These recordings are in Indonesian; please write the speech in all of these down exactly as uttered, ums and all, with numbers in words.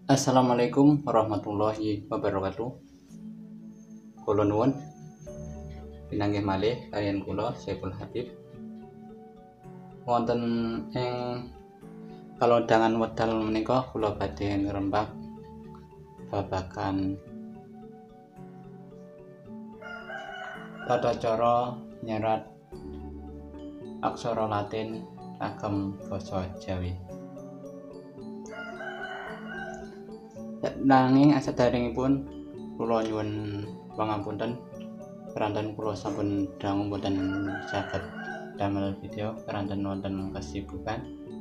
Assalamualaikum warahmatullahi wabarakatuh. Kula nuwun pinanggih malih kaliyan kula Saiful Habib. Wonten ing kalodhangan wedal menika kula badhe ngrembak babagan tata cara nyerat aksara Latin kagem basa Jawi. Nanging asadaringipun kula nyuwun pangapunten keranten kula sampun dangu boten saged damel video keranten wonten kesibukan.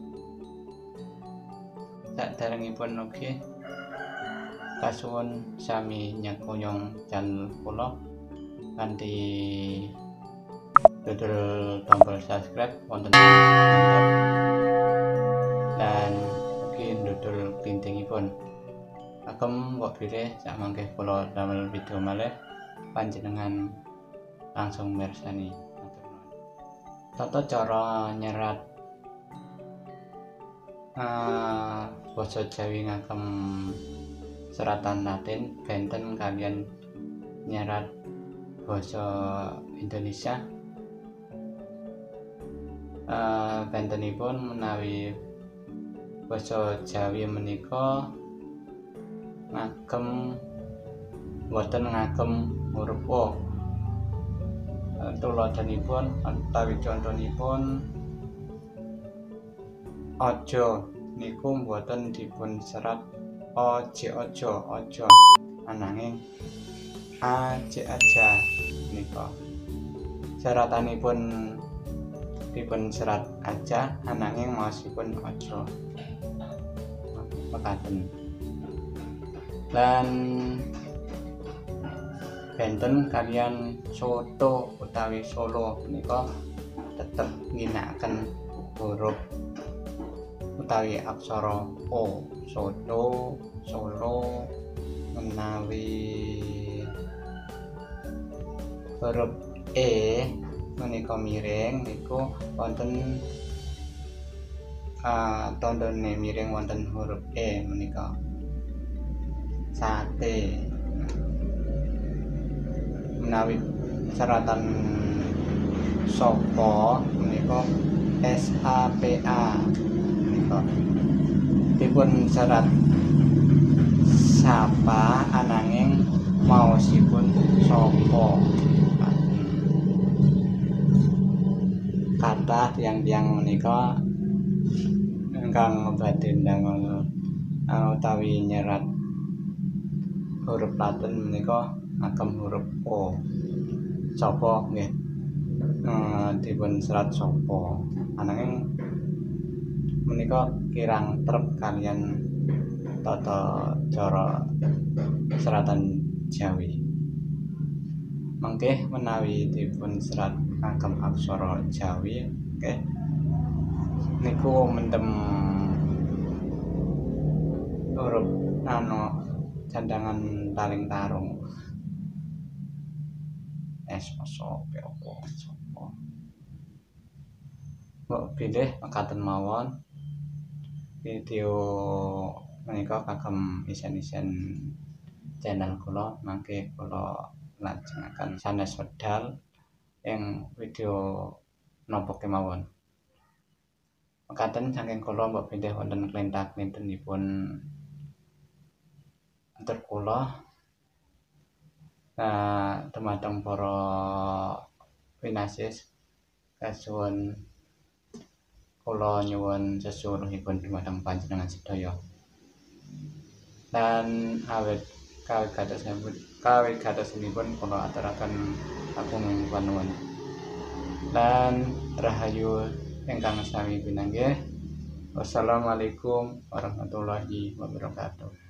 Saderengipun ugi kasuwun sami nyengkuyung channel kula kanthi dodol tombol subscribe wonten dan ugi dodol klintingipun. Agem kok pilih sak mangke kula damel video malih panjenengan langsung mirsani. Tata cara nyerat uh, basa Jawi ngagem seratan Latin benten kaliyan nyerat basa Indonesia. Uh, bentenipun menawi basa Jawi menika ngagem boten ngagem huruf O. Tuladhanipun utawi contonipun aja niku boten dipun serat oje aja aja ananging aja aja nika. Seratanipun dipun serat aja ananging maosipun aja. Mekaten. Dan benten kalian soto utawi solo menika tetep ngginakaken huruf utawi aksara O. Soto, solo menawi huruf E menika miring niku wonten uh, tandane miring wonten huruf E menika sate. Menawi seratan sapa menika S A P A menika dipun serat sapa ananging maosipun sapa. Kathah tiyang-tiyang menika ingkang badhe ndamel utawi nyerat huruf Latin menika ngagem huruf O. Sapa nggih eh, dipun serat sapa. Ananging menika kirang trep kaliyan tata cara seratan Jawi. Mangke menawi dipun serat ngagem aksara Jawi, nggih niku mendem huruf anu candangan taling tarung. Es sopo apa sopo. Mbok pilih mekaten mawon video menika kagem isen-isen channel kula mangke kula lajengaken sanes wedal ing video napa kemawon. Mekaten saking kula mbok pilih wonten klentak-klentenipun antar kula nah dumateng para pinasis kasuwun kula nyuwun sesuwunipun dumateng panjenengan sedaya. Dan awit kawigatosipun kawigatosipun kula aturaken agung panuwun. Dan rahayu ingkang sami pinanggih. Wassalamualaikum warahmatullahi wabarakatuh.